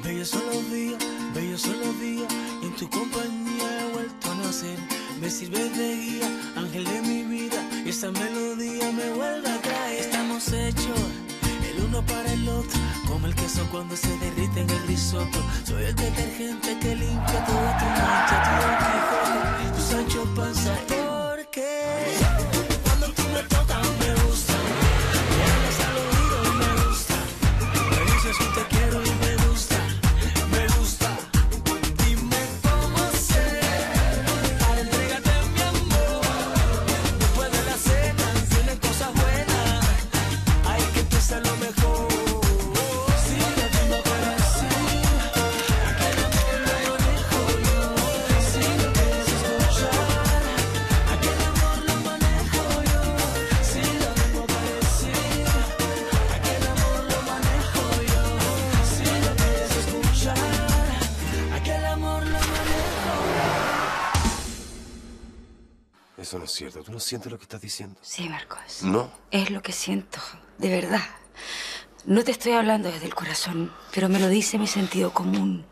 bellos son los días, y en tu compañía he vuelto a nacer. Me sirves de guía, ángel de mi vida, y esta melodía me vuelve a traer. Estamos hechos el uno para el otro, como el queso cuando se derrite en el risotto. Soy el detergente que limpia toda tu mancha, tu Don Quijote, tu Sancho Panza. Porque cuando tú me tocas me gusta, me hablas al oído y me gusta, me dices un te quiero y me gusta, me gusta. Dime cómo sé para entregarte mi amor. Después de la cena vienen cosas buenas, hay que empezar lo mejor. Si yo tengo que decir, aquel amor lo manejo yo. Si lo quieres escuchar, aquel amor lo manejo yo. Si lo tengo que decir, aquel amor lo manejo yo. Si lo quieres escuchar, aquel amor lo manejo yo. Eso no es cierto. ¿Tú no sientes lo que estás diciendo? Sí, Marcos. No. Es lo que siento, de verdad. No te estoy hablando desde el corazón, pero me lo dice mi sentido común.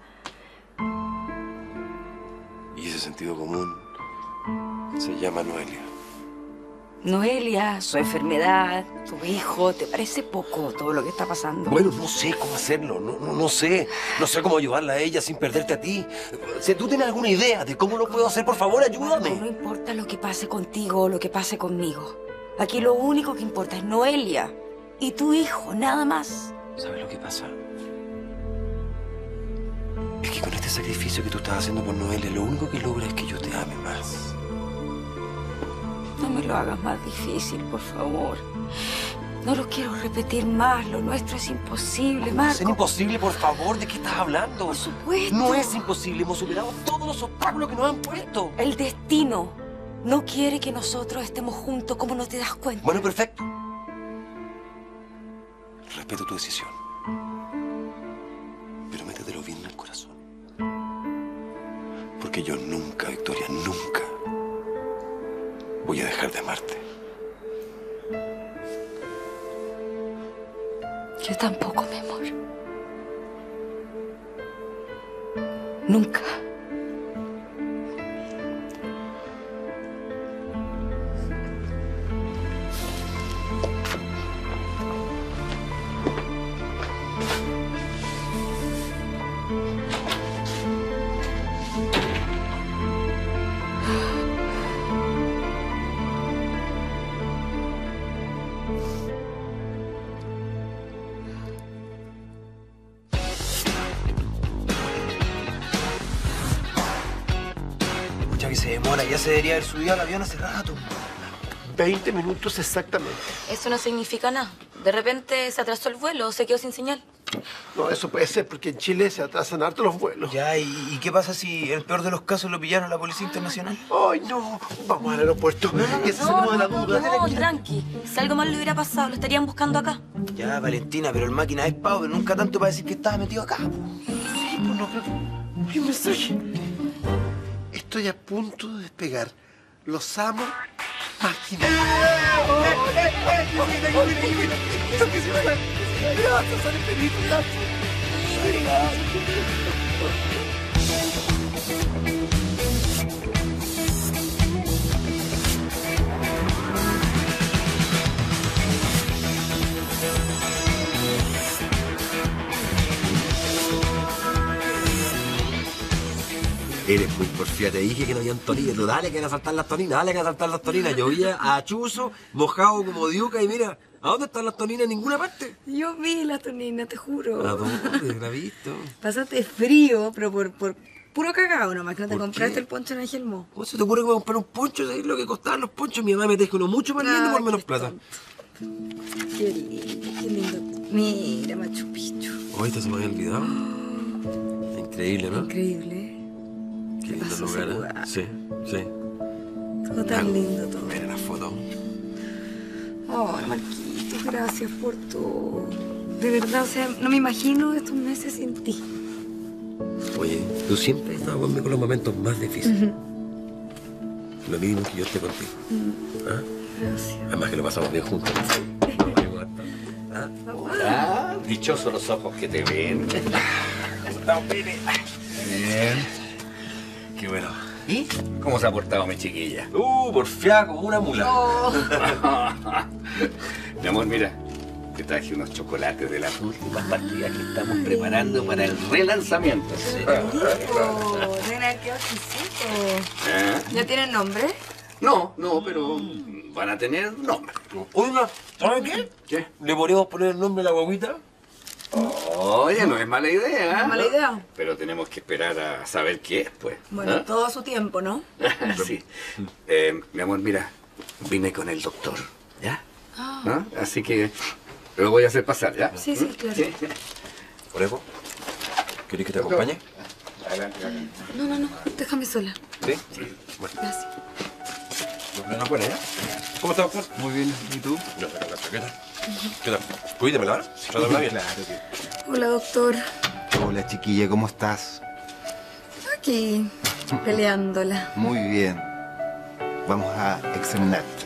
Y ese sentido común se llama Noelia. Noelia, su enfermedad, tu hijo, ¿te parece poco todo lo que está pasando? Bueno, no sé cómo hacerlo. No sé. No sé cómo ayudarla a ella sin perderte a ti. Si tú tienes alguna idea de cómo lo puedo hacer, por favor, ayúdame. No importa lo que pase contigo o lo que pase conmigo. Aquí lo único que importa es Noelia y tu hijo, nada más. ¿Sabes lo que pasa? Es que con este sacrificio que tú estás haciendo por Noelia, lo único que logra es que yo te ame más. No me lo hagas más difícil, por favor. No lo quiero repetir más. Lo nuestro es imposible, Marcos. ¿Es imposible, por favor? ¿De qué estás hablando? Por supuesto. No es imposible. Hemos superado todos los obstáculos que nos han puesto. El destino no quiere que nosotros estemos juntos. ¿Cómo no te das cuenta? Bueno, perfecto. Respeto tu decisión. Pero métetelo bien en el corazón. Porque yo nunca, Victoria, nunca voy a dejar de amarte. Yo tampoco, mi amor. Nunca. Que se demora, ya se debería haber subido al avión hace rato. 20 minutos exactamente. Eso no significa nada. De repente se atrasó el vuelo o se quedó sin señal. No, eso puede ser porque en Chile se atrasan harto los vuelos. Ya, ¿y qué pasa si en el peor de los casos lo pillaron a la Policía Internacional? ¡Ay, no! Vamos al aeropuerto. Y así salimos de la duda. No, tranqui. Si algo mal le hubiera pasado, lo estarían buscando acá. Ya, Valentina, pero el máquina es pavo, pero nunca tanto para decir que estaba metido acá. Sí, pues no, pero... Hay un mensaje. Estoy a punto de despegar. Los amo, máquina. Gracias, sale feliz, Eres muy porfía, te dije que no habían toninas. No, dale que van a saltar las toninas, dale que van a saltar las toninas. Llovía a chuzo, mojado como diuca y mira, ¿a dónde están las toninas? En ninguna parte. Yo vi la tonina, te juro. ¿A dónde? ¿La has visto? Pasaste frío, pero por puro cagado nomás, que no te ¿Por compraste qué? el poncho en Ángel Mo. ¿Cómo se te ocurre que me voy a comprar un poncho? ¿Sabes lo que costaban los ponchos? Mi mamá me dijo uno mucho más lindo por menos plata. Qué lindo, qué lindo. Mira, Machu Picchu. Oye, esto se me había olvidado. Increíble, ¿no? Increíble. Qué lindo pasó lugar, ese ¿eh? lugar? Sí, sí. Todo tan lindo todo. Mira la foto. Oh, Marquitos, gracias por todo. De verdad, o sea, no me imagino estos meses sin ti. Oye, tú siempre has estado conmigo en los momentos más difíciles. Lo mínimo que yo esté contigo. ¿Ah? Gracias. Además que lo pasamos bien juntos. ¿Ah? Ah, dichosos los ojos que te ven. estamos, Pili? Bien. Qué bueno. ¿Y cómo se ha portado mi chiquilla? Porfiada como una mula. Oh. Mi amor, mira, te traje unos chocolates de las últimas partidas que estamos preparando para el relanzamiento. Nena, qué exquisito. ¿Eh? ¿Ya tienen nombre? No, pero van a tener nombre. Oiga, ¿saben qué? ¿Qué? ¿Le podríamos poner el nombre a la guaguita? Oye, no es mala idea. ¿No es mala idea? Pero tenemos que esperar a saber qué es, pues. Bueno, ¿Ah? todo a su tiempo, ¿no? Sí. Mi amor, mira, vine con el doctor, ¿ya? ¿Ah? Así que lo voy a hacer pasar, ¿ya? Sí, claro. Sí. Orejo, ¿querés que te acompañe? Adelante. No, déjame sola. ¿Sí? Bueno. Gracias. No es buena, ¿eh? ¿Cómo estás, doctor? Muy bien, ¿y tú? Yo saco la chaqueta. ¿Qué tal? Cuídemela, ¿verdad? Trátala bien. Claro que... Hola, doctor. Hola, chiquilla, ¿cómo estás? Aquí, peleándola. Muy bien. Vamos a examinarte.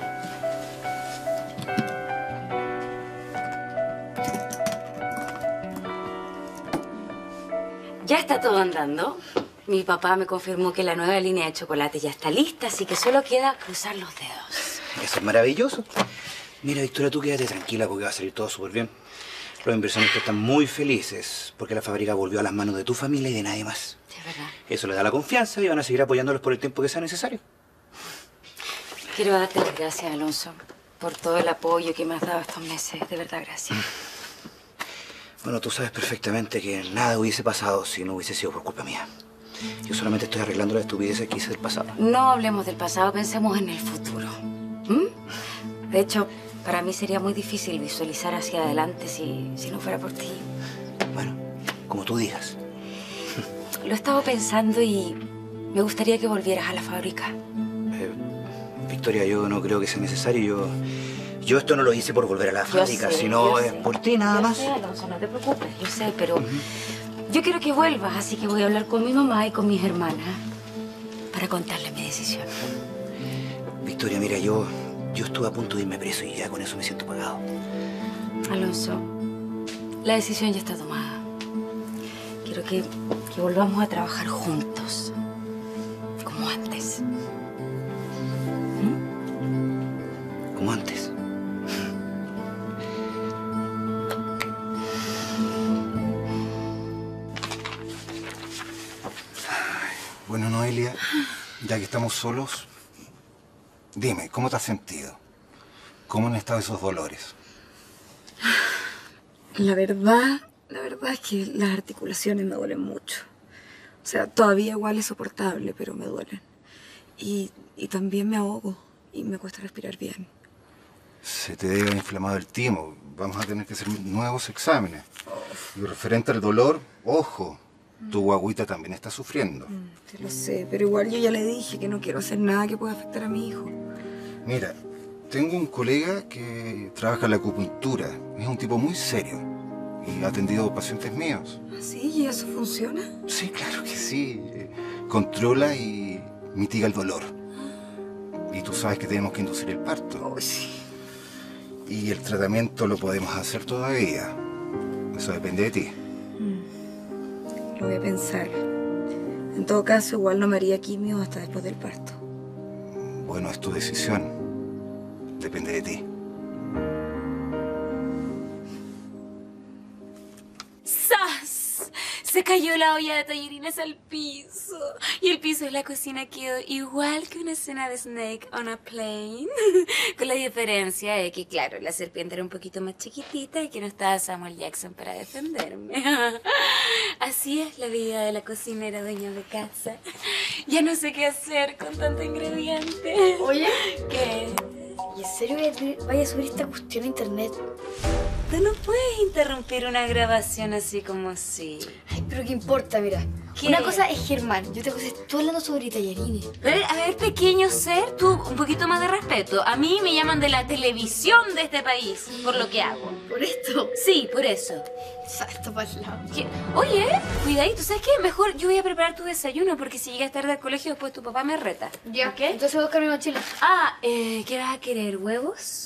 Ya está todo andando. Mi papá me confirmó que la nueva línea de chocolate ya está lista, así que solo queda cruzar los dedos. Eso es maravilloso. Mira, Victoria, tú quédate tranquila porque va a salir todo súper bien. Los inversionistas están muy felices porque la fábrica volvió a las manos de tu familia y de nadie más. Sí, es verdad. Eso les da la confianza y van a seguir apoyándolos por el tiempo que sea necesario. Quiero darte las gracias, Alonso, por todo el apoyo que me has dado estos meses. De verdad, gracias. Bueno, tú sabes perfectamente que nada hubiese pasado si no hubiese sido por culpa mía. Yo solamente estoy arreglando la estupidez que hice del pasado. No hablemos del pasado, pensemos en el futuro. De hecho, para mí sería muy difícil visualizar hacia adelante si no fuera por ti. Bueno, como tú digas. Lo he estado pensando y me gustaría que volvieras a la fábrica. Victoria, yo no creo que sea necesario. Yo esto no lo hice por volver a la fábrica, sino es por ti nada más. Yo sé, Alonso, no te preocupes, yo sé, pero yo quiero que vuelvas, así que voy a hablar con mi mamá y con mis hermanas para contarles mi decisión. Victoria, mira, yo estuve a punto de irme preso y ya con eso me siento pagado. Alonso, la decisión ya está tomada. Quiero que volvamos a trabajar juntos, como antes. Como antes. Bueno, Noelia, ya que estamos solos, dime, ¿cómo te has sentido? ¿Cómo han estado esos dolores? La verdad es que las articulaciones me duelen mucho. O sea, todavía igual es soportable, pero me duelen. Y también me ahogo y me cuesta respirar bien. Se te debe haber inflamado el timo. Vamos a tener que hacer nuevos exámenes. Y referente al dolor, ojo, tu guagüita también está sufriendo. Sí, lo sé, pero igual yo ya le dije que no quiero hacer nada que pueda afectar a mi hijo. Mira, tengo un colega que trabaja en la acupuntura. Es un tipo muy serio y ha atendido pacientes míos. ¿Ah, sí? ¿Y eso funciona? Sí, claro que sí. Controla y mitiga el dolor. Y tú sabes que tenemos que inducir el parto. Oh, sí. Y el tratamiento lo podemos hacer todavía. Eso depende de ti. Lo voy a pensar. En todo caso, igual no me haría quimio hasta después del parto. Bueno, es tu decisión. Depende de ti. ¡Sas! Se cayó la olla de tallarines al piso. Y el piso de la cocina quedó igual que una escena de Snake on a Plane. Con la diferencia de que, claro, la serpiente era un poquito más chiquitita y que no estaba Samuel Jackson para defenderme. Así es la vida de la cocinera dueña de casa. Ya no sé qué hacer con tanto ingrediente. Oye, ¿qué? ¿y en serio vaya a subir esta cuestión a internet? Tú no puedes interrumpir una grabación así como así. Ay, pero qué importa, mira. ¿Qué? Una cosa es Germán y otra cosa es tú hablando sobre tallarines. A ver, pequeño ser, tú un poquito más de respeto. A mí me llaman de la televisión de este país por lo que hago. ¿Por esto? Sí, por eso. Salta para el lado. Oye, cuidadito, ¿sabes qué? Mejor yo voy a preparar tu desayuno porque si llegas tarde al colegio después tu papá me reta. Ya, ¿Ok? entonces voy a buscar mi mochila. ¿Qué vas a querer? ¿Huevos?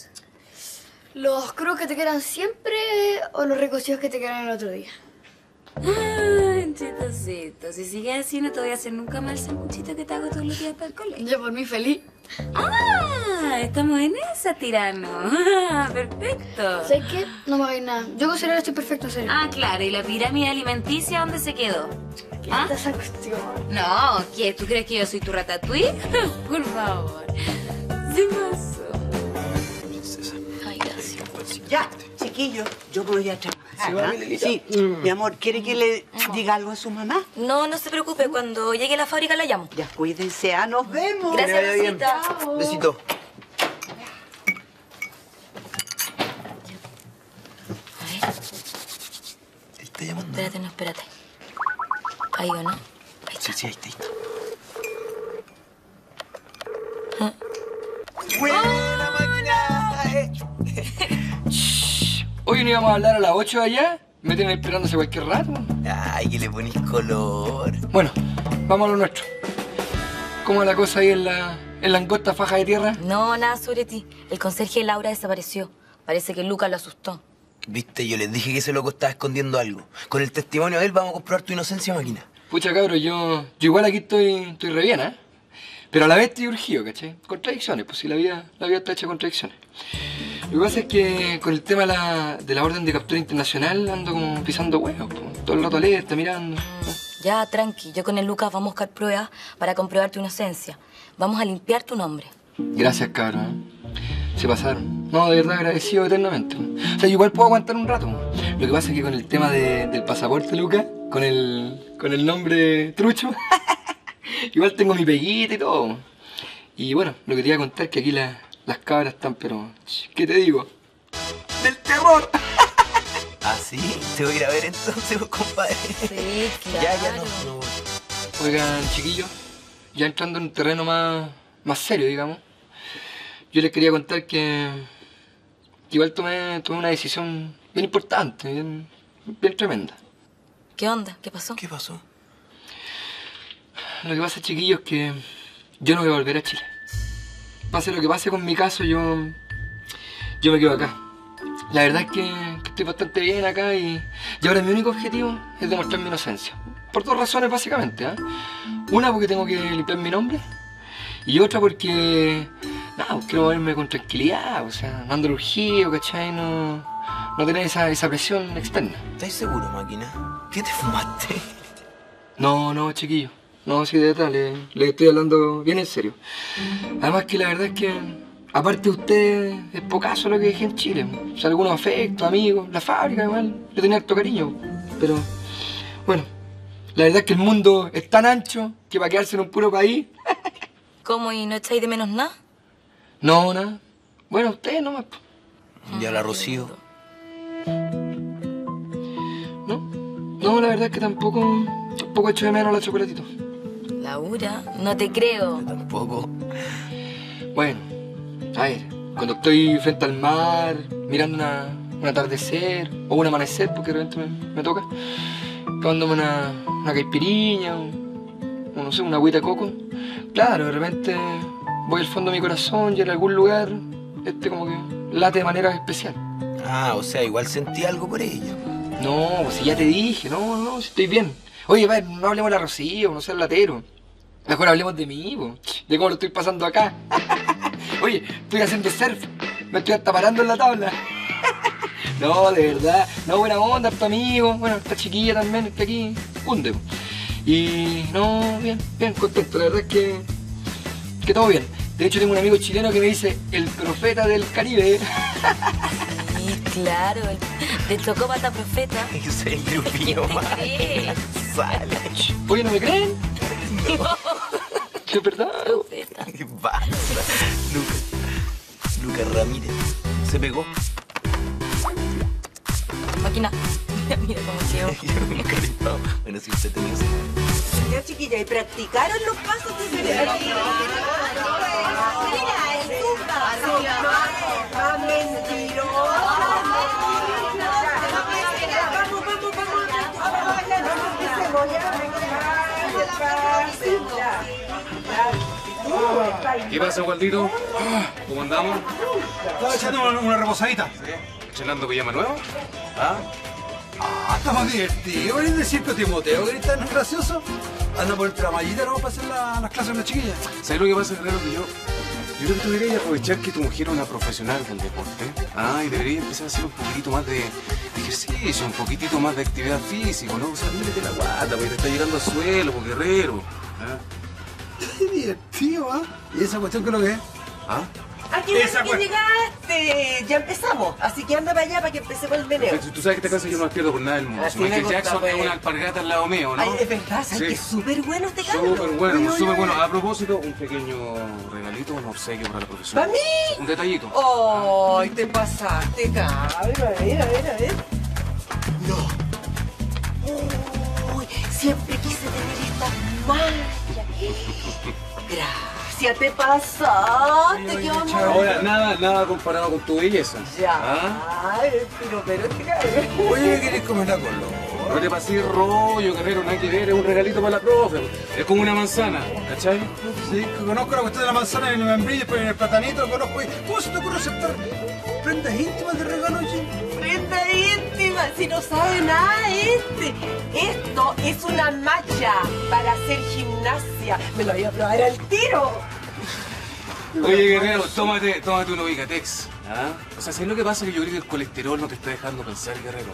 ¿Los crudos que te quedan siempre o los recocidos que te quedan el otro día? Ah, chistosito. Si sigues así, no te voy a hacer nunca más el sanguchito que te hago todos los días para el colegio. Yo por mí feliz. ¡Ah! Estamos en esa, tirano. Ah, perfecto. ¿Sabes qué? No me hagáis nada. Yo con cereal estoy perfecto, en serio. Ah, claro. ¿Y la pirámide alimenticia dónde se quedó? ¿Qué ¿Ah? es esa cuestión? No, ¿qué? ¿Tú crees que yo soy tu ratatouille? Por favor. Se pasó. Ay, gracias. Ya, chiquillo, yo voy a trabajar. Sí, va, ¿ah? Lelita. Sí, mi amor, ¿quiere que le diga algo a su mamá? No, no se preocupe. Cuando llegue a la fábrica la llamo. Ya, cuídense, nos vemos. Gracias, vaya bien. Rosita. Besito. A ver. Te está llamando. Espérate, no, espérate. Ahí va, ¿no? Ahí está. Sí, ahí está. ¡Buena máquina! Oye, ¿no íbamos a hablar a las 8 allá? Me tienen esperando hace cualquier rato. Ay, que le ponís color. Bueno, vamos a lo nuestro. ¿Cómo es la cosa ahí en la angosta faja de tierra? No, nada sobre ti. El conserje de Laura desapareció. Parece que Lucas lo asustó. Viste, yo les dije que ese loco estaba escondiendo algo. Con el testimonio de él vamos a comprobar tu inocencia, máquina. Pucha, cabros, yo igual aquí estoy re bien, ¿eh? Pero a la vez estoy urgido, ¿cachai? Contradicciones, pues si la vida está hecha de contradicciones. Lo que pasa es que con el tema de la orden de captura internacional ando como pisando huevos, pues. Todo el rato alerta, mirando. Ya, tranqui. Yo con el Lucas vamos a buscar pruebas para comprobar tu inocencia. Vamos a limpiar tu nombre. Gracias, cabros, ¿eh? Se pasaron. No, de verdad agradecido eternamente. O sea, yo igual puedo aguantar un rato. Lo que pasa es que con el tema del pasaporte, Lucas, con el nombre trucho, igual tengo mi peguita y todo. Y bueno, lo que te iba a contar es que aquí las cabras están, pero... ¿Qué te digo? ¡Del terror! ¿Ah, sí? Te voy a ir a ver entonces, compadre. Sí, claro. Ya, no. Oigan, chiquillos, ya entrando en un terreno más serio, digamos, yo les quería contar que igual tomé una decisión bien importante, bien tremenda. ¿Qué onda? ¿Qué pasó? ¿Qué pasó? Lo que pasa, chiquillos, es que yo no voy a volver a Chile. Pase lo que pase con mi caso, yo me quedo acá. La verdad es que estoy bastante bien acá y ahora mi único objetivo es demostrar mi inocencia. Por dos razones, básicamente, ¿eh? Una, porque tengo que limpiar mi nombre. Y otra, porque... nada, quiero moverme con tranquilidad, o sea, no ando urgido, ¿cachai? No tener esa presión externa. ¿Estás seguro, máquina? ¿Qué te fumaste? No, chiquillo. No, sí, de verdad, le estoy hablando bien en serio. Además que la verdad es que, aparte de ustedes, es pocaso lo que dejé en Chile. O sea, algunos afectos, amigos, la fábrica igual, le tenía harto cariño. Pero, bueno, la verdad es que el mundo es tan ancho que para quedarse en un puro país... ¿Cómo? ¿Y no echáis de menos nada? No, nada. Bueno, ustedes nomás. ¿Y a la Rocío? No, la verdad es que tampoco echo de menos a la Chocolatito. Laura, no te creo. Yo tampoco. Bueno, a ver, cuando estoy frente al mar, mirando un atardecer o un amanecer, porque de repente me toca, tomándome una caipiriña o no sé, una agüita de coco, claro, de repente voy al fondo de mi corazón y en algún lugar, como que late de manera especial. Ah, o sea, igual sentí algo por ella. No, pues si ya te dije, no, si estoy bien. Oye, a ver, no hablemos de la Rocío, no seas latero. Mejor hablemos de mí, po, de cómo lo estoy pasando acá. Oye, estoy haciendo surf, me estoy hasta parando en la tabla. No, de verdad, no, buena onda, tu amigo, bueno, esta chiquilla también, está aquí, hunde. Y no, bien, contento, la verdad es que todo bien. De hecho, tengo un amigo chileno que me dice, el profeta del Caribe. Sí, claro, de Chocópata Profeta. Yo soy el grupillo más. Sale. Oye, ¿no me creen? ¿Qué es verdad? Profeta. ¿Qué pasa? Lucas Ramírez. Se pegó. Máquina. Mira cómo quedó. Nunca le he estado. Bueno, si usted tenía ese... Ya, chiquilla, ¿y practicaron los pasos de cereal? Mira, es un paso. ¡Más mentiroso! ¿Qué pasa, Waldito? ¿Cómo andamos? Estaba echando una reposadita. ¿Estrenando pijama nuevo? ¿Ah? Ah, estamos divertidos. ¿Venís de circo Timoteo? ¿Querés tan gracioso? Anda por el mallita, no vamos a hacer las clases de las chiquillas. ¿Sabes lo que pasa, Guerrero? Que yo creo que tú deberías aprovechar que tu mujer es una profesional del deporte. Y deberías empezar a hacer un poquitito más de ejercicio, un poquitito más de actividad física, ¿no? O sea, mírate la guata, porque te está llegando al suelo, pues, Guerrero. Qué divertido, ¿ah? ¿Y esa cuestión qué es lo que es? ¿Ah? Aquí ves que llegaste. Ya empezamos. Así que anda para allá para que empecemos el meneo. Tú sabes que esta casa yo no la pierdo por nada del mundo. Así Michael me Jackson gusta, es pues. una alpargata al lado mío, ¿no? Ay, es verdad, ¿sabes que es súper bueno este cabro? Súper bueno, Oye, súper oye, bueno. oye. A propósito, un pequeño regalito, un obsequio para la profesora. ¿Para mí? Un detallito. ¡Ay, te pasaste, cabrón! A ver, a ver, a ver. No. Uy, siempre quise tener esta magia. Gracias, te pasaste, qué amor. Ahora, nada comparado con tu belleza. Ya. Ay, pero este cabrón. Oye, ¿querés comerla con lo? No te pases rollo, Guerrero, nada que ver, es un regalito para la profe. Es como una manzana, ¿cachai? Sí, conozco la cuestión de la manzana en el membrillo, pero en el platanito lo conozco. ¿Cómo se te ocurre aceptar prendas íntimas de regalo, oye? Prenda íntima, si no sabe nada Esto es una malla para hacer gimnasia. Me lo voy a probar al tiro. Oye, Guerrero, tómate una Ubicatex. O sea, ¿sabes lo que pasa? Que yo creo que el colesterol no te está dejando pensar, Guerrero.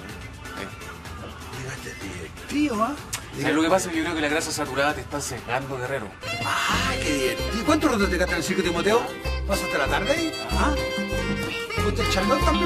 Tío, ¿ah? ¿Sabes lo que pasa? Que yo creo que la grasa saturada te está secando, Guerrero. ¡Ah, qué divertido! ¿Cuánto rato te quedaste en el circo Timoteo? ¿Pasaste la tarde ahí? ¿Ah? ¿Fuiste el charlón también?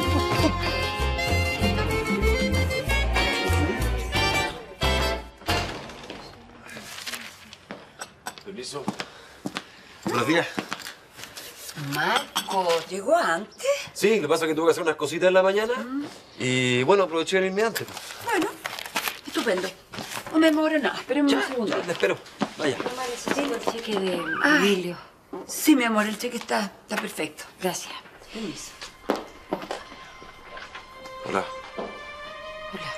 Permiso. Buenos días. Marco, ¿llegó antes? Sí, lo que pasa es que tuve que hacer unas cositas en la mañana y bueno, aproveché de irme antes. Bueno, estupendo. No me demoro nada, espérenme un segundo. Le espero. Vaya. Mamá, necesito el cheque de Ay. Emilio. Sí, mi amor, el cheque está perfecto. Gracias. Permiso. Hola. Hola.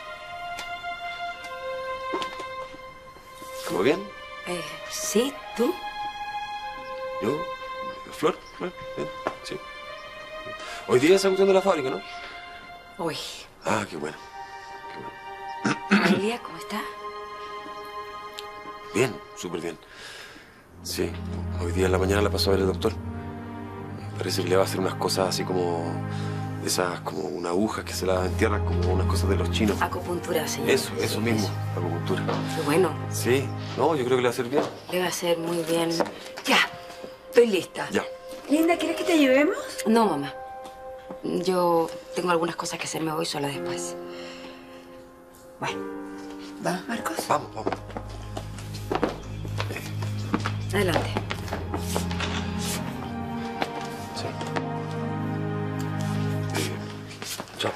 ¿Todo bien? Sí, ¿tú? ¿Yo? ¿Flor? ¿Flor? ¿Bien? Sí. Hoy día se ha de la fábrica, ¿no? Uy. Ah, qué bueno. Amelia, ¿cómo está? Bien, súper bien. Sí, hoy día en la mañana la pasó a ver el doctor. Parece que le va a hacer unas cosas así como... esas, como una aguja que se la entierran como unas cosas de los chinos. Acupuntura, señor. Eso mismo, acupuntura. Qué bueno. Sí, no, yo creo que le va a hacer bien. Le va a hacer muy bien. Ya, estoy lista. Ya. Linda, ¿quieres que te llevemos? No, mamá. Yo tengo algunas cosas que hacer, me voy sola después. Bueno. ¿Va, Marcos? Vamos. Adelante. Sí. Chao.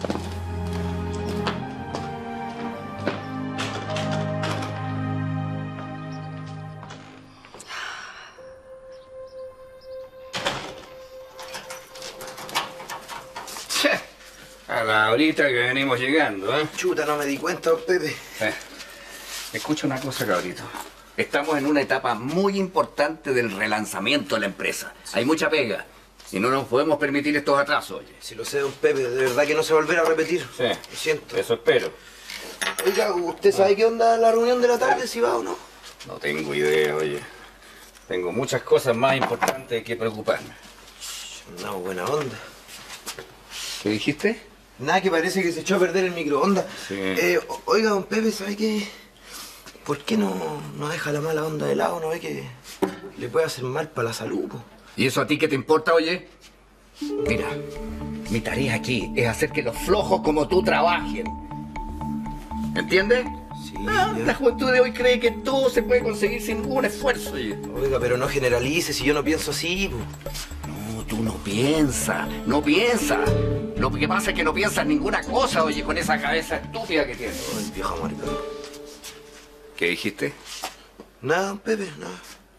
A la horita que venimos llegando, ¿eh? Chuta, no me di cuenta, Pepe. Escucha una cosa, cabrito. Estamos en una etapa muy importante del relanzamiento de la empresa. Hay mucha pega. Y no nos podemos permitir estos atrasos, oye. Si lo sé, don Pepe, de verdad que no se volverá a repetir. Sí. Lo siento. Eso espero. Oiga, ¿usted sabe qué onda la reunión de la tarde, si va o no? No tengo idea, oye. Tengo muchas cosas más importantes que preocuparme. No, buena onda. ¿Qué dijiste? Nada, que parece que se echó a perder el microondas. Sí. Oiga, don Pepe, ¿sabe qué? ¿Por qué no deja la mala onda de lado? ¿No ve que le puede hacer mal para la salud, po? ¿Y eso a ti qué te importa, oye? Mira, mi tarea aquí es hacer que los flojos como tú trabajen. ¿Entiendes? Sí. La juventud de hoy cree que todo se puede conseguir sin ningún esfuerzo, oye. Oiga, pero no generalice, si yo no pienso así, po. No, tú no piensas. Lo que pasa es que no piensas ninguna cosa, oye, con esa cabeza estúpida que tienes. Ay, viejo maricón. ¿Qué dijiste? Nada, don Pepe, nada.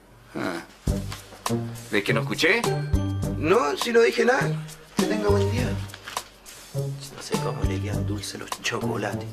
¿Ves que no escuché? No, si no dije nada. Que tenga buen día. No sé cómo le quedan dulces los chocolates.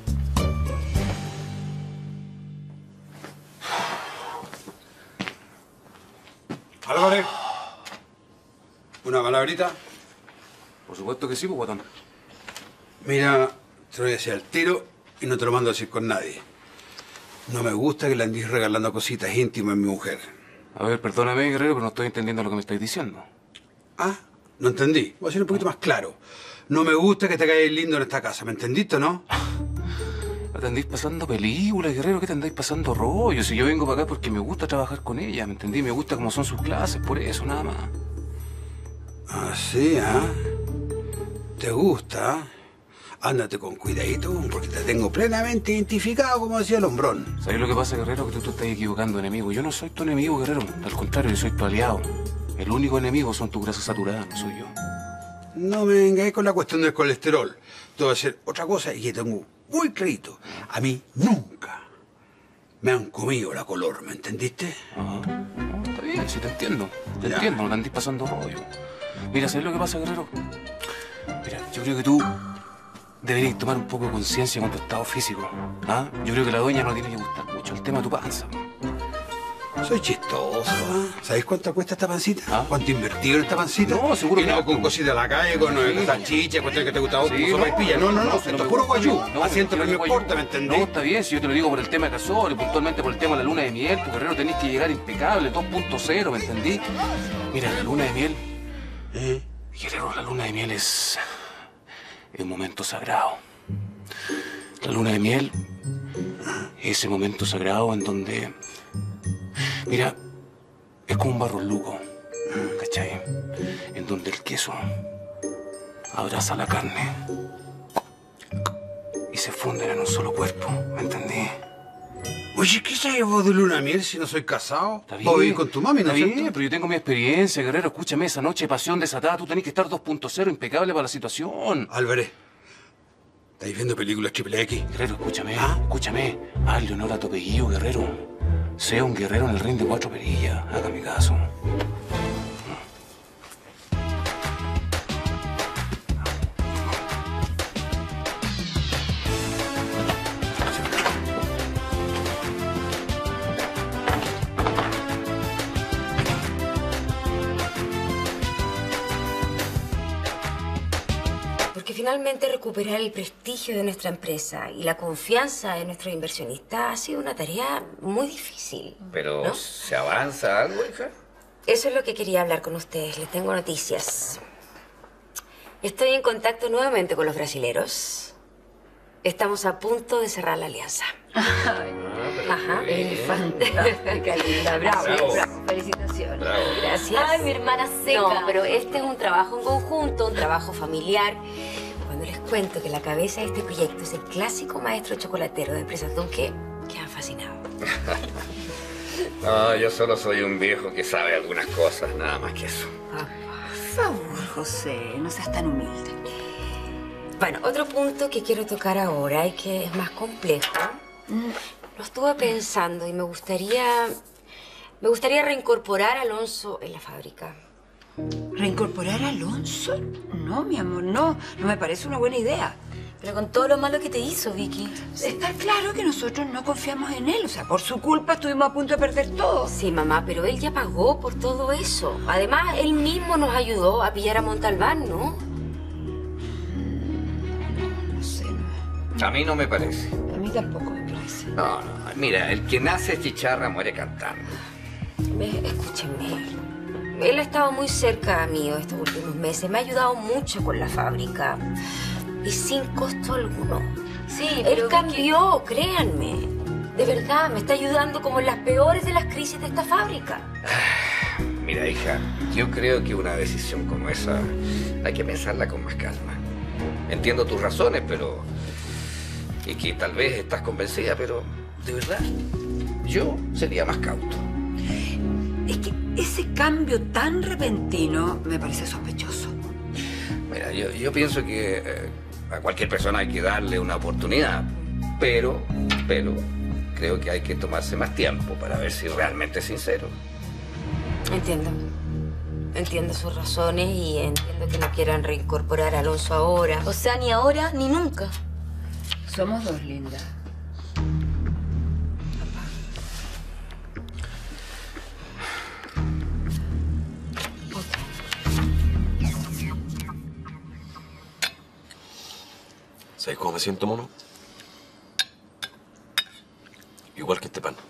Álvarez, ¿una palabrita? Por supuesto que sí, pues, guatón. Mira, te lo voy a decir al tiro y no te lo mando a decir con nadie. No me gusta que le andes regalando cositas íntimas a mi mujer. A ver, perdóname, Guerrero, pero no estoy entendiendo lo que me estáis diciendo. Ah, no entendí. Voy a ser un poquito más claro. No me gusta que te caigas lindo en esta casa, ¿me entendiste o no? ¿No te andáis pasando películas, Guerrero? ¿Qué te andáis pasando rollo? Si yo vengo para acá porque me gusta trabajar con ella, ¿me entendí? Me gusta cómo son sus clases, por eso, nada más. Ah, sí, ¿ah? ¿Te gusta? Ándate con cuidadito, porque te tengo plenamente identificado, como decía el hombrón. ¿Sabes lo que pasa, Guerrero? Que tú te estás equivocando, enemigo. Yo no soy tu enemigo, Guerrero. Al contrario, yo soy tu aliado. El único enemigo son tus grasas saturadas, no soy yo. No me vengáis con la cuestión del colesterol. Te voy a hacer otra cosa y que tengo muy clarito. A mí nunca me han comido la color, ¿me entendiste? Ah, no, está bien, sí te entiendo. Te entiendo, no te andís pasando rollo. Mira, ¿sabes lo que pasa, Guerrero? Mira, yo creo que tú deberías tomar un poco de conciencia con tu estado físico. ¿Ah? Yo creo que la doña no tiene que gustar mucho el tema de tu panza. Soy chistoso, ¿ah? ¿Sabéis cuánto cuesta esta pancita? ¿Ah? ¿Cuánto he invertido en esta pancita? No, seguro y que no no. con cositas de la calle, con salchicha, cuestión que te gusta vos, Sí, con sopa y pilla. No, esto es puro guayú. Asiento que no me importa, ¿me entendés? No, está bien, si yo te lo digo por el tema de Casole, puntualmente por el tema de la luna de miel, tu Guerrero tenés que llegar impecable, 2.0, ¿me entendí? Mira, la luna de miel... Guerrero, la luna de miel es un momento sagrado. La luna de miel es ese momento sagrado en donde... Mira, es como un barro luco, ¿cachai? En donde el queso abraza la carne y se funden en un solo cuerpo, ¿me entendí? Oye, ¿qué sabes vos de luna de miel si no soy casado? Está Vos vivís con tu mami, ¿no está es bien, cierto? pero yo tengo mi experiencia, Guerrero. Escúchame, esa noche de pasión desatada, tú tenés que estar 2.0 impecable para la situación. Álvarez, ¿estáis viendo películas triple X? Guerrero, escúchame, escúchame. Hazle honor a tu apellido, Guerrero. Sea un guerrero en el ring de 4 perillas. Hágame caso. Porque finalmente recuperar el prestigio de nuestra empresa y la confianza de nuestros inversionistas ha sido una tarea muy difícil. Pero, ¿no? ¿se avanza algo, hija? Eso es lo que quería hablar con ustedes. Les tengo noticias. Estoy en contacto nuevamente con los brasileros. Estamos a punto de cerrar la alianza. Ajá. bien. Fantástica, linda. Bravo, Bravo. bravo. Felicitaciones. Bravo. Gracias. Ay, mi hermana seca. No, pero este es un trabajo en conjunto, un trabajo familiar. Cuando les cuento que la cabeza de este proyecto es el clásico maestro chocolatero de Empresas Dunque, quedan fascinados. No, yo solo soy un viejo que sabe algunas cosas, nada más que eso. Por favor, José, no seas tan humilde. Bueno, otro punto que quiero tocar ahora y que es más complejo. Lo estuve pensando y me gustaría reincorporar a Alonso en la fábrica. ¿Reincorporar a Alonso? No, mi amor, no. No me parece una buena idea. Pero con todo lo malo que te hizo, Vicky. Está claro que nosotros no confiamos en él. O sea, por su culpa estuvimos a punto de perder todo. Sí, mamá, pero él ya pagó por todo eso. Además, él mismo nos ayudó a pillar a Montalbán, ¿no? No sé, no. A mí no me parece. A mí tampoco me parece. No, mira, el que nace chicharra muere cantando. Escúchenme. Él ha estado muy cerca mío estos últimos meses. Me ha ayudado mucho con la fábrica. Y sin costo alguno. Sí, Él pero cambió, créanme. De verdad, me está ayudando como en las peores de las crisis de esta fábrica. Mira, hija, yo creo que una decisión como esa hay que pensarla con más calma. Entiendo tus razones, pero... Y que tal vez estás convencida, pero... De verdad, yo sería más cauto. Es que ese cambio tan repentino me parece sospechoso. Mira, yo pienso que a cualquier persona hay que darle una oportunidad, pero creo que hay que tomarse más tiempo para ver si realmente es sincero. Entiendo. Entiendo sus razones y entiendo que no quieran reincorporar a Alonso ahora. O sea, ni ahora ni nunca. Somos dos, linda. ¿Sabes cómo me siento, mono? Igual que este pan.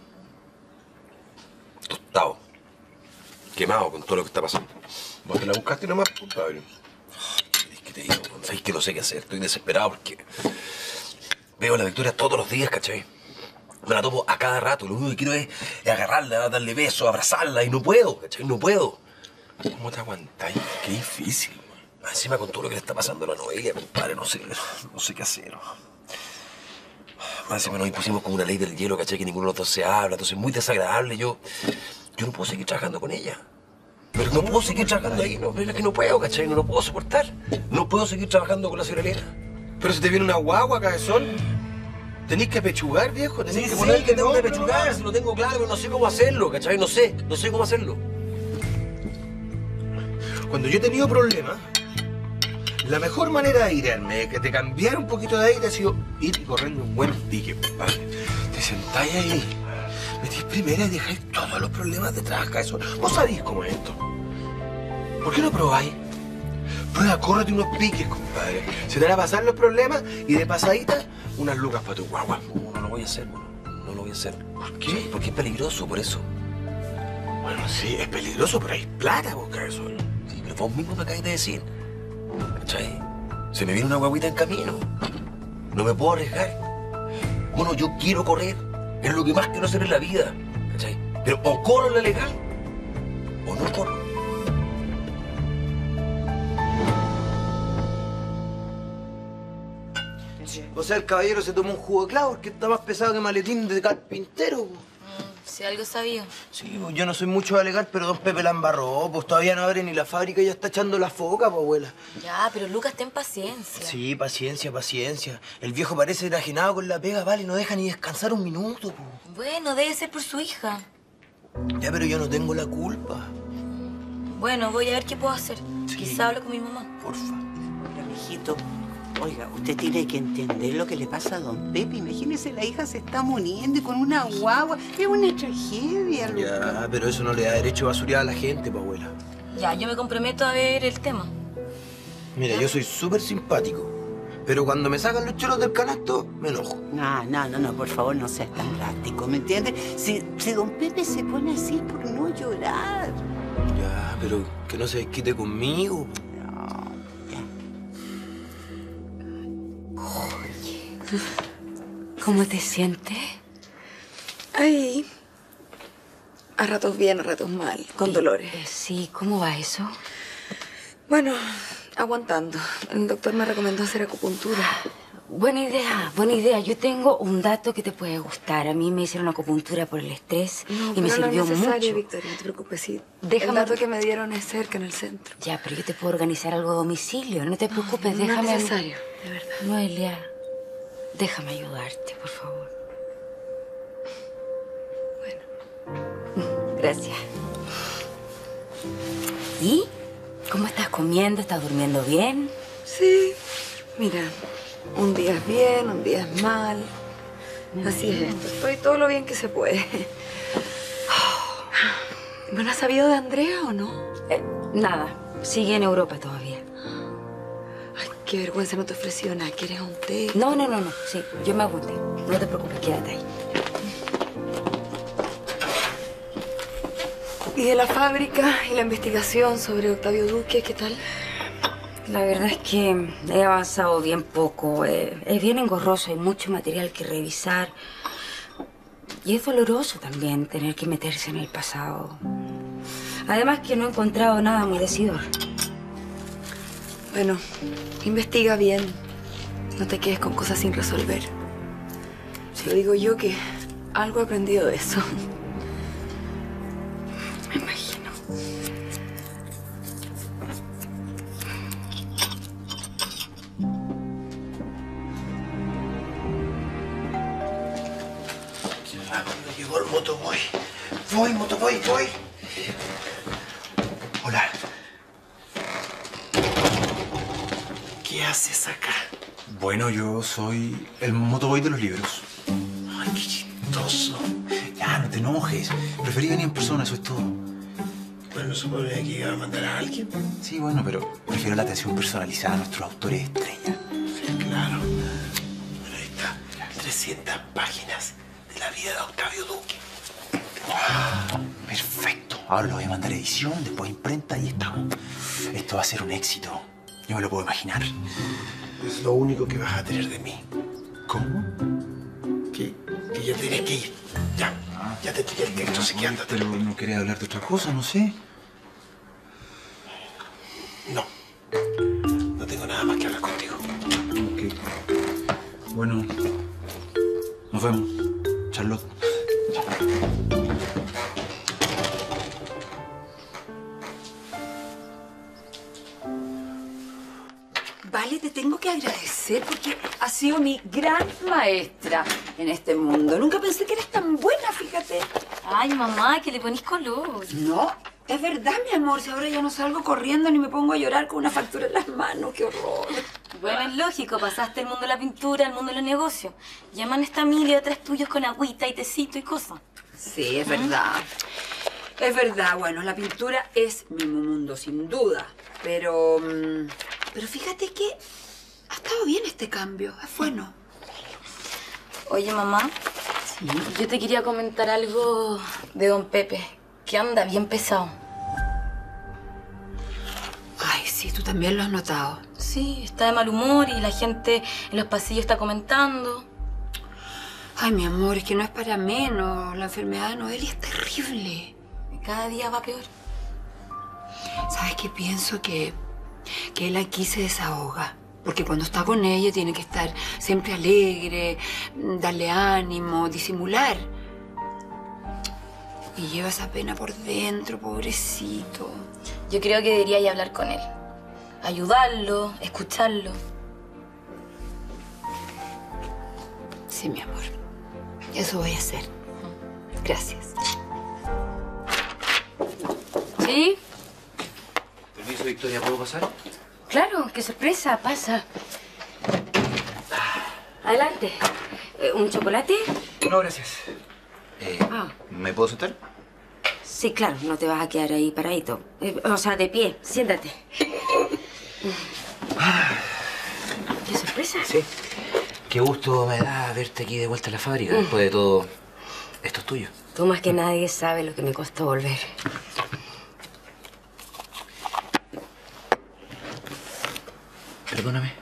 Tostado. Quemado con todo lo que está pasando. Vos te la buscaste nomás, compadre. Es que te digo, sabes que no sé qué hacer. Estoy desesperado porque veo a la Victoria todos los días, ¿cachai? Me la topo a cada rato. Lo único que quiero es agarrarla, darle besos, abrazarla. Y no puedo, ¿cachai? No puedo. ¿Cómo te aguantáis? Qué difícil, man. Encima con todo lo que le está pasando a la Noelia, compadre, no sé qué hacer. Encima nos impusimos como una ley del hielo, ¿cachai? Que ninguno de los dos se habla. Entonces es muy desagradable. Yo no puedo seguir trabajando con ella. Pero no puedo seguir trabajando ahí. No, es que no puedo, ¿cachai? No lo puedo soportar. No puedo seguir trabajando con la señora Elena. Pero si te viene una guagua, cabezón. Tenés que pechugar, viejo. Tenés que poner que tengo que pechugar. Si lo tengo claro, pero no sé cómo hacerlo, ¿cachai? No sé cómo hacerlo. Cuando yo he tenido problemas, la mejor manera de irme, de cambiar un poquito de aire, ha sido ir corriendo un buen pique, compadre. Te sentáis ahí, metís primera y dejáis todos los problemas detrás, cabezón. Vos sabéis cómo es esto. ¿Por qué no probáis? Prueba, córrete unos piques, compadre. Se te van a pasar los problemas y de pasadita, unas lucas para tu guagua. No lo voy a hacer, no lo voy a hacer. ¿Por qué? Porque es peligroso, por eso. Bueno, sí, es peligroso, pero hay plata, vos, cabezón. Sí, pero vos mismo me acabas de decir. ¿Cachai? Se me viene una guaguita en camino. No me puedo arriesgar. Bueno, yo quiero correr. Es lo que más quiero hacer en la vida. ¿Cachai? Pero o corro en la legal o no corro. O sea, el caballero se tomó un jugo de clavo porque está más pesado que maletín de carpintero. Si algo sabía. Sí, pues yo no soy mucho de alegar, pero don Pepe la embarró. Pues todavía no abre ni la fábrica y ya está echando la foca, pues, abuela. Ya, pero Lucas, ten paciencia. Sí, paciencia, paciencia. El viejo parece enajenado con la pega, vale, no deja ni descansar un minuto, pues. Bueno, debe ser por su hija. Ya, pero yo no tengo la culpa. Bueno, voy a ver qué puedo hacer. Sí. Quizá hablo con mi mamá. Porfa. Oiga, mijito, oiga, usted tiene que entender lo que le pasa a don Pepe. Imagínese, la hija se está muriendo y con una guagua. Es una tragedia, loco. Ya, pero eso no le da derecho a basurear a la gente, pues, abuela. Ya, yo me comprometo a ver el tema. Mira, yo soy súper simpático. Pero cuando me sacan los choros del canasto, me enojo. No, por favor, no seas tan drástico, ¿me entiendes? Si don Pepe se pone así por no llorar. Ya, pero que no se desquite conmigo. Oye, ¿cómo te sientes? Ahí. A ratos bien, a ratos mal, con dolores. Sí, ¿cómo va eso? Bueno, aguantando. El doctor me recomendó hacer acupuntura. Buena idea. Yo tengo un dato que te puede gustar. A mí me hicieron acupuntura por el estrés y me sirvió no es necesario, mucho. Victoria, no te preocupes. Sí. Déjame... El dato que me dieron es cerca, en el centro. Ya, pero yo te puedo organizar algo a domicilio. No te preocupes, No déjame... es necesario, de verdad. Noelia, déjame ayudarte, por favor. Bueno. Gracias. ¿Y? ¿Cómo estás comiendo? ¿Estás durmiendo bien? Sí. Mira, un día es bien, un día es mal. Así es esto. Estoy todo lo bien que se puede. ¿Bueno, has sabido de Andrea o no? Nada. Sigue en Europa todavía. Ay, qué vergüenza, no te ofreció nada. ¿Quieres un té? No. Sí, yo me apunté. No te preocupes, quédate ahí. ¿Y de la fábrica y la investigación sobre Octavio Duque, qué tal? La verdad es que he avanzado bien poco. Es bien engorroso, hay mucho material que revisar. Y es doloroso también tener que meterse en el pasado. Además que no he encontrado nada muy decidor. Bueno, investiga bien. No te quedes con cosas sin resolver. Lo digo yo que algo he aprendido de eso. Me imagino. Me llegó el motoboy. Voy. Hola. ¿Qué haces acá? Bueno, yo soy el motoboy de los libros. Ay, qué chistoso. Ya, no te enojes. Preferí venir en persona, eso es todo. Bueno, suponía que iba a mandar a alguien. Sí, bueno, pero prefiero la atención personalizada a nuestros autores estrella. Sí, claro. Bueno, ahí está. 300 páginas de la vida de Octavio Duque. Perfecto. Ahora lo voy a mandar a edición, después a imprenta y estamos. Esto va a ser un éxito. Yo me lo puedo imaginar. Es lo único que vas a tener de mí. ¿Cómo? Que ya tienes que ir. Ya. Ya te tiré el texto, así que ándate. Pero no quería hablar de otra cosa, no sé. No. No tengo nada más que hablar contigo. Ok. Bueno, nos vemos, Charlotte. Vale, te tengo que agradecer porque has sido mi gran maestra en este mundo. Nunca pensé que eres tan buena, fíjate. Ay, mamá, que le ponís color. No, es verdad, mi amor. Si ahora ya no salgo corriendo ni me pongo a llorar con una factura en las manos. ¡Qué horror! Bueno, es lógico. Pasaste el mundo de la pintura al mundo de los negocios. Llaman a esta Emilia detrás tuyos con agüita y tecito y cosas. Sí, es verdad. Es verdad. Bueno, la pintura es mi mundo, sin duda. Pero fíjate que ha estado bien este cambio. Es bueno. Oye, mamá. Sí. Yo te quería comentar algo de don Pepe, que anda bien pesado. Ay, sí, tú también lo has notado. Sí, está de mal humor y la gente en los pasillos está comentando. Ay, mi amor, es que no es para menos. La enfermedad de Noelia es terrible. Cada día va peor. ¿Sabes qué? Pienso que él aquí se desahoga. Porque cuando está con ella tiene que estar siempre alegre, darle ánimo, disimular. Y lleva esa pena por dentro, pobrecito. Yo creo que debería ir a hablar con él. Ayudarlo, escucharlo. Sí, mi amor. Eso voy a hacer. Gracias. ¿Sí? Permiso, Victoria, ¿puedo pasar? Claro, qué sorpresa, pasa. Adelante. ¿Un chocolate? No, gracias. ¿Me puedo sentar? Sí, claro, no te vas a quedar ahí paradito. O sea, de pie, siéntate. ¿Qué sorpresa? Sí. Qué gusto me da verte aquí de vuelta a la fábrica. Después de todo, esto es tuyo. Tú más que nadie sabes lo que me costó volver. Perdóname.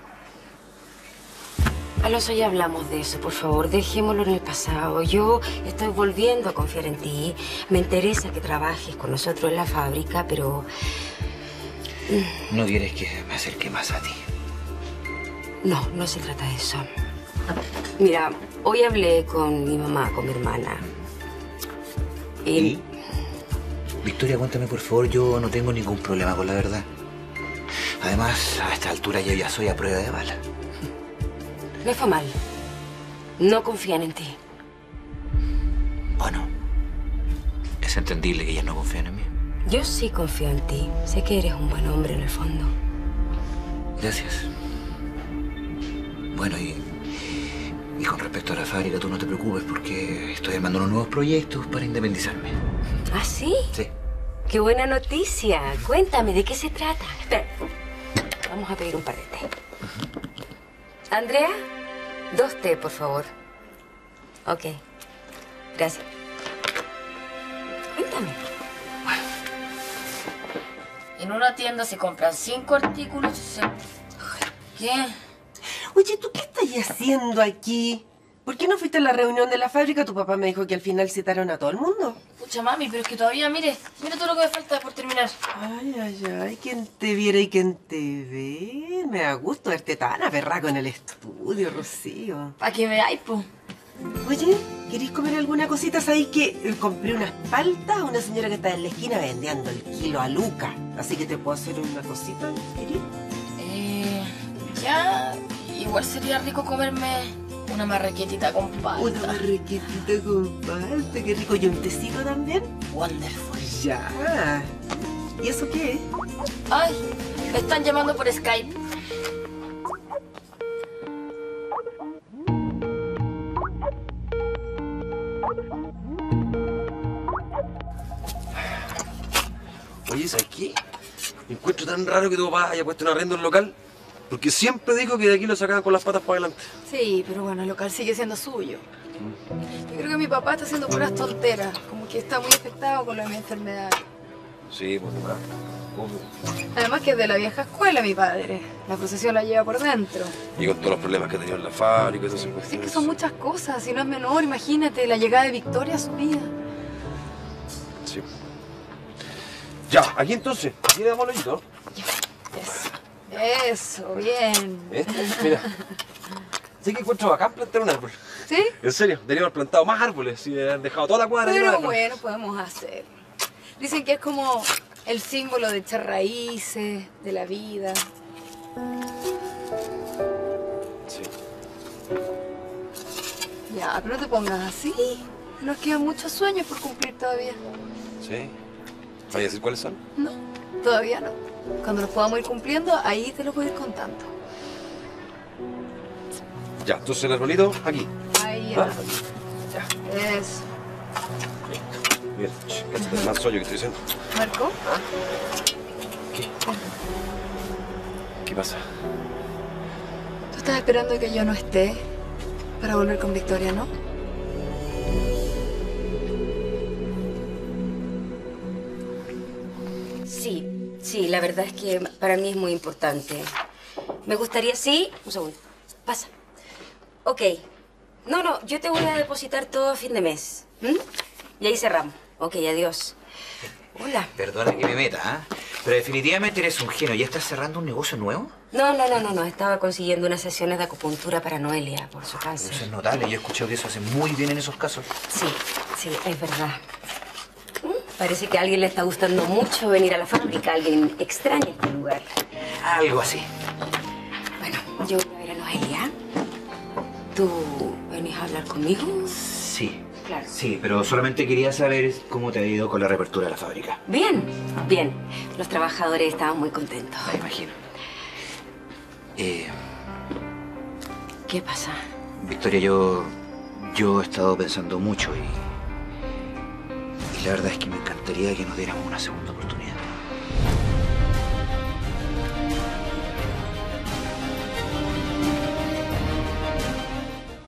Alonso, ya hablamos de eso, por favor. Dejémoslo en el pasado. Yo estoy volviendo a confiar en ti. Me interesa que trabajes con nosotros en la fábrica, pero... ¿No quieres que me acerque más a ti? No, no se trata de eso. Mira, hoy hablé con mi mamá, con mi hermana. ¿Y? Victoria, cuéntame, por favor. Yo no tengo ningún problema con la verdad. Además, a esta altura yo ya soy a prueba de bala. Me fue mal. No confían en ti. Bueno, es entendible que ellas no confían en mí. Yo sí confío en ti. Sé que eres un buen hombre en el fondo. Gracias. Bueno, y con respecto a la fábrica, tú no te preocupes porque estoy armando unos nuevos proyectos para independizarme. ¿Ah, sí? Sí. ¡Qué buena noticia! Cuéntame, ¿de qué se trata? Espera. Vamos a pedir un par de té. Andrea, 2 té, por favor. Ok. Gracias. Cuéntame. En una tienda se compran 5 artículos. ¿Qué? Oye, ¿tú qué estás haciendo aquí? ¿Por qué no fuiste a la reunión de la fábrica? Tu papá me dijo que al final citaron a todo el mundo. Pucha, mami, pero es que todavía, mire todo lo que me falta por terminar. Ay, ay, ay, quién te viera y quién te ve. Me da gusto verte tan aperraco en el estudio, Rocío. Para que veáis, po. Oye, ¿queréis comer alguna cosita? ¿Sabéis que compré unas paltas a una señora que está en la esquina vendiendo el kilo a Luca? Así que te puedo hacer una cosita, ¿querés? Ya, igual sería rico comerme una marraquetita con palta. Una marraquetita con palta, qué rico. ¿Y un tecito también? Wonderful. Ya. ¿Y eso qué es? Ay, me están llamando por Skype. Oye, ¿sabes qué? Me encuentro tan raro que tu papá haya puesto un arrendo en el local Porque siempre dijo que de aquí lo sacaban con las patas para adelante. Sí, pero bueno, el local sigue siendo suyo. Yo creo que mi papá está haciendo puras tonteras, como que está muy afectado con lo de mi enfermedad. Sí, pues, Además que es de la vieja escuela, mi padre. La procesión la lleva por dentro. y con todos los problemas que ha tenido en la fábrica, esas Es cuestiones. que son muchas cosas, si no es menor, imagínate la llegada de Victoria a su vida. Sí. Ya, aquí entonces, aquí le damos el hoyito. Eso, bien. Mira. Sí que encuentro bacán plantar un árbol. ¿Sí? En serio, deberíamos haber plantado más árboles y haber dejado toda la cuadra llena de Pero árboles. bueno, podemos hacer. Dicen que es como el símbolo de echar raíces, de la vida. Sí. Ya, pero no te pongas así. Nos quedan muchos sueños por cumplir todavía. Sí. ¿Vaya a decir cuáles son? No, todavía no. Cuando los podamos ir cumpliendo, ahí te los voy a ir contando. Ya, entonces el arbolito aquí. Ahí, ¿Ah? ya. Eso. Mira, cállate el más hoyo que estoy diciendo. ¿Marco? ¿Qué pasa? Tú estás esperando que yo no esté para volver con Victoria, ¿no? Sí, la verdad es que para mí es muy importante. Me gustaría, sí, un segundo, pasa. Ok, no, yo te voy a depositar todo a fin de mes. ¿M? Y ahí cerramos. Ok, adiós. Hola. Perdona que me meta, ¿ah? Pero definitivamente eres un genio. ¿Ya estás cerrando un negocio nuevo? No, estaba consiguiendo unas sesiones de acupuntura para Noelia por su cáncer. Eso es notable. Yo he escuchado que eso hace muy bien en esos casos. Sí, es verdad. Parece que a alguien le está gustando mucho venir a la fábrica, alguien extraña este lugar. Algo así. Bueno, yo voy a ver a Noelia. ¿Tú venís a hablar conmigo? Sí. Claro. Sí, pero solamente quería saber cómo te ha ido con la reapertura de la fábrica. Bien. Los trabajadores estaban muy contentos. Me imagino. ¿Qué pasa? Victoria, yo he estado pensando mucho y la verdad es que me encantaría que nos diéramos una segunda oportunidad.